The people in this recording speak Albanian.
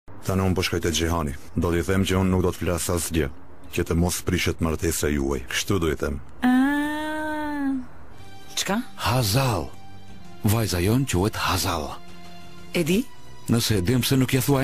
Tani unë po shkoj te Xhihani. Do t'i them që unë nuk do të flas asgjë, që të mos prishet martesa juaj. Kështu do i them. Çka? Hazal. Vajza jon quhet Hazal. E di? Nëse e dim pse nuk ja thua